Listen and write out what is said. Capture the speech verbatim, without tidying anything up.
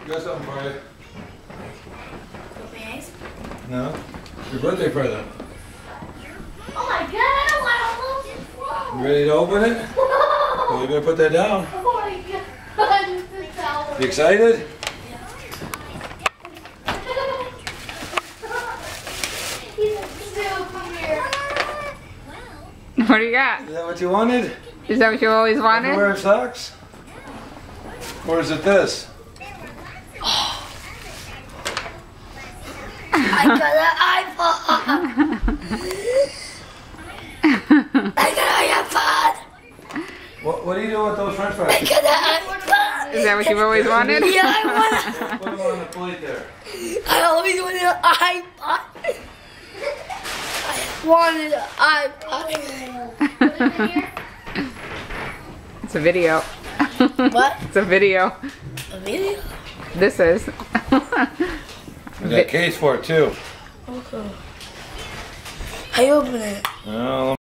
Got something for you. Thanks. No? Your birthday present. Oh my god, I don't want to lose it. You ready to open it? Well, you better put that down. Oh my god. You excited? What do you got? Is that what you wanted? Is that what you always wanted? Underwear socks? Or is it this? I got an iPhone. I got an iPhone. What, what do you do with those french I fries? got an iPhone. Is that what you've always wanted? Yeah, I want. Put them on the plate there. I always wanted an iPod. I wanted an iPod. It's a video. What? It's a video. A video? This is. We got a case for it too. Okay. How you open it? Well,